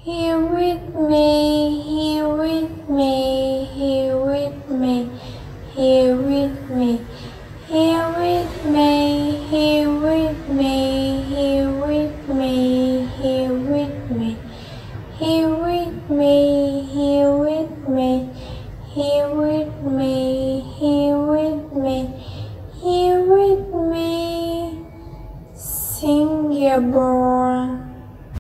Here with me, here with me, here with me, here with me, here with me, here with me, here with me, here with me, here with me, here with me, here with me, here with me, here with me. Sing your